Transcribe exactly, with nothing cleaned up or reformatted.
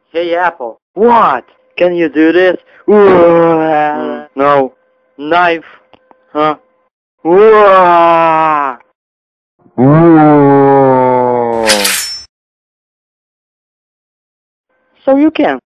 Hey, Apple. What? Can you do this? Mm. No. Knife. Huh? Whoa. So you can.